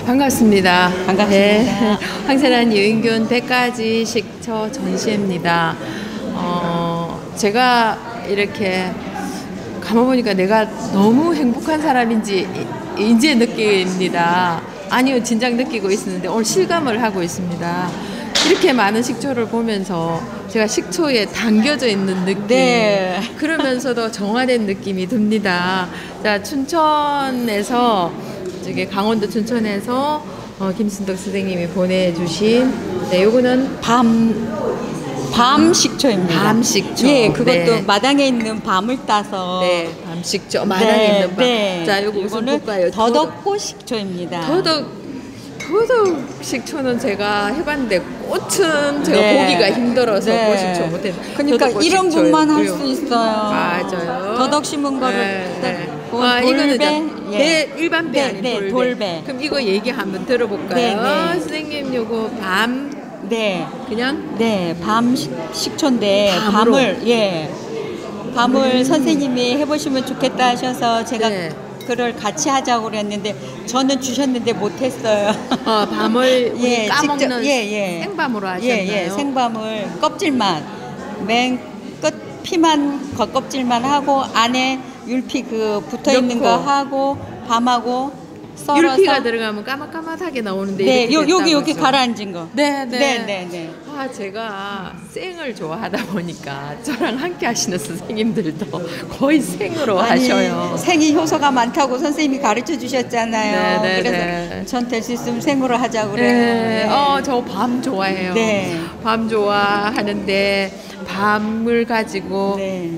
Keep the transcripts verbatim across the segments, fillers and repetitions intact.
반갑습니다. 반갑습니다. 네. 황세란 유인균 백 가지 식초 전시회입니다. 어, 제가 이렇게 감아보니까 내가 너무 행복한 사람인지 이제 느낍니다. 아니요, 진작 느끼고 있었는데 오늘 실감을 하고 있습니다. 이렇게 많은 식초를 보면서 제가 식초에 담겨져 있는 느낌, 네. 그러면서도 정화된 느낌이 듭니다. 자, 춘천에서, 저기 강원도 춘천에서 어, 김순덕 선생님이 보내주신, 네, 요거는 밤, 밤 식초입니다. 밤 식초. 예, 그것도 네. 마당에 있는 밤을 따서. 네, 밤 식초. 마당에 네, 있는 밤. 네. 자, 요거 우선 이거는 볼까요? 더덕꽃 식초입니다. 더덕, 더덕 식초는 제가 해봤는데 꽃은 제가 네. 보기가 힘들어서 네. 꽃 식초 못했는데. 그러니까 더덕꽃 이런 식초예요. 분만 할 그리고- 수 있어요. 맞아요. 더덕 심은 거를. 네, 네. 그 아, 이거는 돌배? 이제 예. 배, 일반 배 네, 아닌 네, 돌배. 돌배. 그럼 이거 얘기 한번 들어볼까요? 네, 네. 선생님 요거 밤 네. 그냥 네, 밤 식- 식초인데 밤으로. 밤을 예. 밤을 선생님이 해보시면 좋겠다 하셔서 제가 네. 그걸 같이 하자고 그랬는데 저는 주셨는데 못했어요. 어, 밤을 우리 예, 까먹는 직접- 예, 예. 생밤으로 하셨나요? 예, 예, 생밤을 껍질만 맨 끝 피만 겉 껍질만 하고 안에 율피 그 붙어 있는 넣고. 거 하고 밤하고 썰어서 율피가 들어가면 까맣까맣하게 나오는데 네, 이렇게 요, 여기 됐다고 여기 그러죠? 가라앉은 거. 네, 네. 네, 네, 네. 아, 제가 생을 좋아하다 보니까 저랑 함께 하시는 선생님들도 거의 생으로 아니, 하셔요. 생이 효소가 많다고 선생님이 가르쳐 주셨잖아요. 네, 네, 그래서 네. 전 될 수 있으면 생으로 하자고 그래요. 네. 어, 저 밤 좋아해요. 네. 밤 좋아하는데 밤을 가지고 네.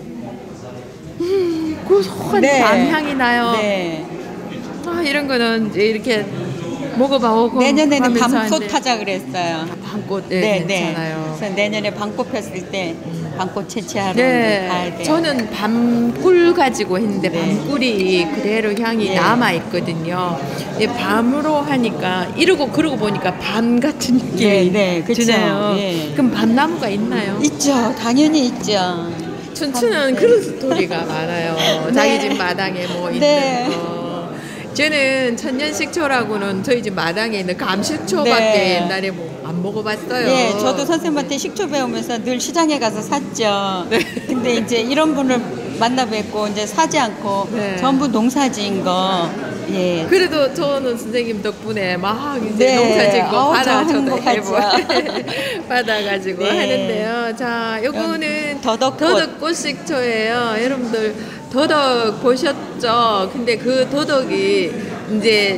고소한 네. 밤 향이 나요. 네. 아, 이런 거는 이제 이렇게 먹어봐오고 내년에는 하면서 밤꽃 하는데- 하자 그랬어요. 밤꽃, 네, 네, 괜찮아요. 네. 그래서 내년에 밤꽃 폈을 때 밤꽃 채취하러 네, 가야 돼요. 저는 밤꿀 가지고 했는데 네. 밤꿀이 그대로 향이 네. 남아 있거든요. 이 밤으로 하니까 이러고 그러고 보니까 밤 같은 느낌이 네, 네, 그쵸. 드네요. 예. 그럼 밤나무가 있나요? 있죠. 당연히 있죠. 춘천은 네. 그런 스토리가 많아요. 네. 자기 집 마당에 뭐 있는 네. 거. 저는 천년식초라고는 저희 집 마당에 있는 감식초밖에 네. 옛날에 뭐 안 먹어봤어요. 예, 저도 선생님한테 식초 배우면서 늘 시장에 가서 샀죠. 네. 근데 이제 이런 분을 만나 뵙고 이제 사지 않고 네. 전부 농사지은 거. 예. 그래도 저는 선생님 덕분에 막 이제 네. 농사짓고 어우, 받아 저 저도 행복하죠. 해보 받아가지고 네. 하는데요. 자, 요거는 더덕꽃. 더덕꽃 식초예요. 여러분들 더덕 보셨죠? 근데 그 더덕이 이제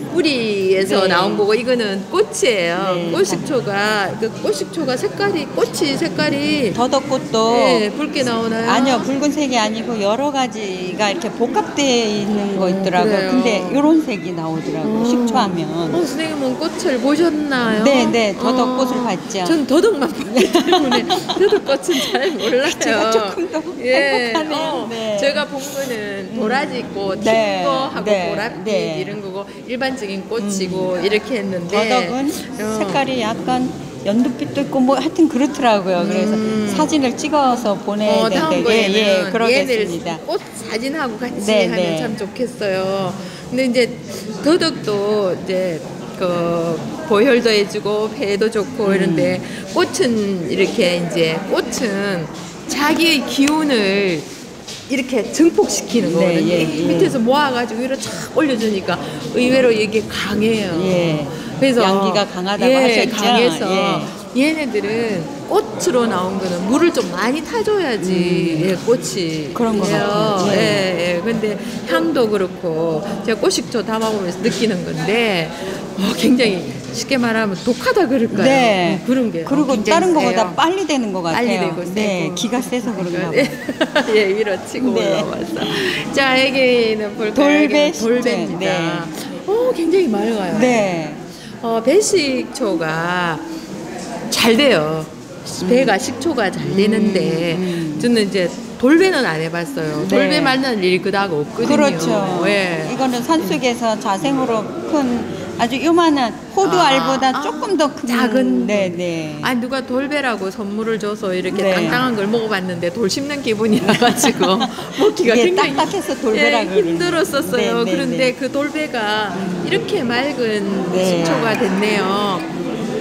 뿌리에서 네. 나온 거고 이거는 꽃이에요. 네. 꽃식초가 그 꽃식초가 색깔이 꽃이 색깔이 더덕꽃도 네, 붉게 나오나요? 아니요, 붉은색이 아니고 여러 가지가 이렇게 복합되어 있는 거 있더라고요. 그래요? 근데 이런 색이 나오더라고요. 어. 식초하면. 어, 선생님은 꽃을 보셨나요? 네, 네, 더덕꽃을 봤죠. 전 더덕만 봤기 때문에 더덕꽃은 잘 몰라요. 제가 조금 더 예, 행복하네요. 어, 네. 제가 본 거는 도라지꽃, 네, 흰거하고 네, 보랏빛 네. 이런 거고 일반적인 꽃이고 이렇게 했는데 더덕은 어. 색깔이 약간 연두빛도 있고 뭐 하여튼 그렇더라고요. 그래서 음. 사진을 찍어서 보내야 어, 다음 되는데 예, 예, 거에는 그러겠습니다. 얘들 꽃 사진하고 같이 네, 하면 네. 참 좋겠어요. 근데 이제 더덕도 이제 그 보혈도 해주고 폐도 좋고 음. 이런데 꽃은 이렇게 이제 꽃은 자기의 기운을 이렇게 증폭시키는 네, 거거든요. 예, 이 예. 밑에서 모아가지고 위로 착 올려주니까 의외로 이게 강해요. 예. 그래서 양기가 강하다고 예, 하셨죠? 강해서 얘네들은 꽃으로 나온 거는 물을 좀 많이 타줘야지 예, 꽃이 음. 그런 것 해요. 같아요. 예, 예. 예. 근데 향도 그렇고 제가 꽃식초 담아보면서 느끼는 건데 어, 굉장히 쉽게 말하면 독하다 그럴까요? 네. 음, 그런 게 그리고 굉장히 다른 세요. 거보다 빨리 되는 것 같아요. 빨리 되고 네, 세고. 기가 세서 그런가 봐요. 예, 위로 치고 네. 올라와서. 자, 여기는 볼까요? 돌배 여기는 식초. 돌배입니다. 네. 오, 굉장히 맑아요. 네. 어, 배식초가 잘 돼요. 배가 식초가 잘 되는데 음, 음. 저는 이제 돌배는 안 해봤어요. 네. 돌배 말리는 일이 그닥 없거든요. 그렇죠. 예. 이거는 산속에서 자생으로 큰 아주 요만한 호두 아, 알보다 아, 조금 더 큰 작은 네네. 아 누가 돌배라고 선물을 줘서 이렇게 네. 땅땅한 걸 먹어봤는데 돌 씹는 기분이 나가지고 먹기가 이게 굉장히 딱딱해서 돌배라 예, 그러는데. 힘들었었어요. 네, 네, 그런데 네. 그 돌배가 이렇게 맑은 네. 식초가 됐네요.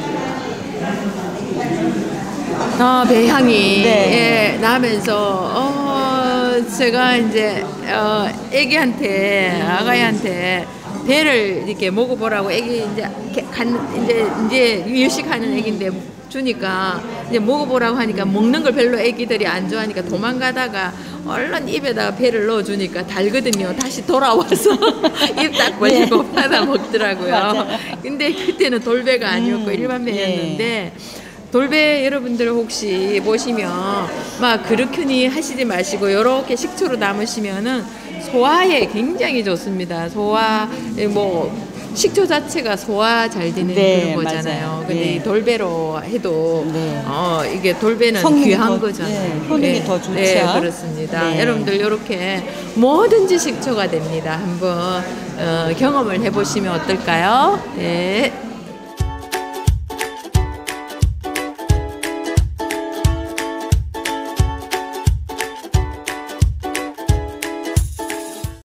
아, 배향이 네. 예, 나면서 어, 제가 이제 어, 애기한테 아가이한테 배를 이렇게 먹어보라고 애기 이제 이렇게 간 이제 이제 유식하는 애기인데 주니까 이제 먹어보라고 하니까 먹는 걸 별로 애기들이 안 좋아하니까 도망가다가 얼른 입에다가 배를 넣어주니까 달거든요. 다시 돌아와서 입 딱 벌리고 네. 받아 먹더라고요. 맞아요. 근데 그때는 돌배가 아니었고 음, 일반 배였는데 예. 돌배 여러분들 혹시 보시면 막 그렇게니 하시지 마시고 이렇게 식초로 담으시면은 소화에 굉장히 좋습니다. 소화 뭐 식초 자체가 소화 잘 되는 네, 그런 거잖아요. 맞아요. 근데 네. 이 돌배로 해도 네. 어 이게 돌배는 성능이 귀한 더, 거잖아요. 네, 효능이 더 좋죠. 네, 그렇습니다. 네. 여러분들 이렇게 뭐든지 식초가 됩니다. 한번 어, 경험을 해보시면 어떨까요? 네.